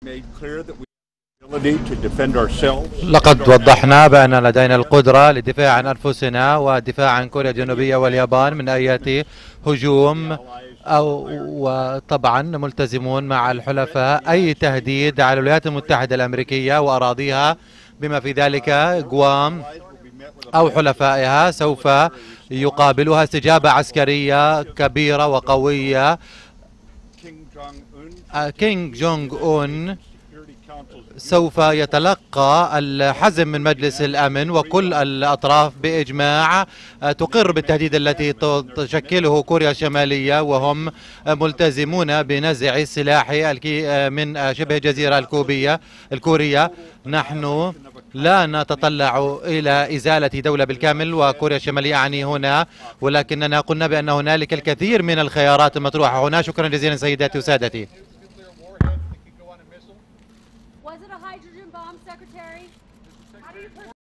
لقد وضحنا بأن لدينا القدرة للدفاع عن أنفسنا والدفاع عن كوريا الجنوبية واليابان من أي هجوم، وطبعا ملتزمون مع الحلفاء. أي تهديد على الولايات المتحدة الأمريكية وأراضيها بما في ذلك غوام أو حلفائها سوف يقابلها استجابة عسكرية كبيرة وقوية. كيم جونغ أون سوف يتلقى الحزم من مجلس الأمن، وكل الأطراف بإجماع تقر بالتهديد التي تشكله كوريا الشمالية، وهم ملتزمون بنزع السلاح من شبه الجزيرة الكورية. نحن لا نتطلع إلى إزالة دولة بالكامل، وكوريا الشمالية أعني هنا، ولكننا قلنا بأن هنالك الكثير من الخيارات المطروحة هنا. شكرا جزيلا سيداتي وسادتي. Was it a hydrogen bomb, Secretary? How do you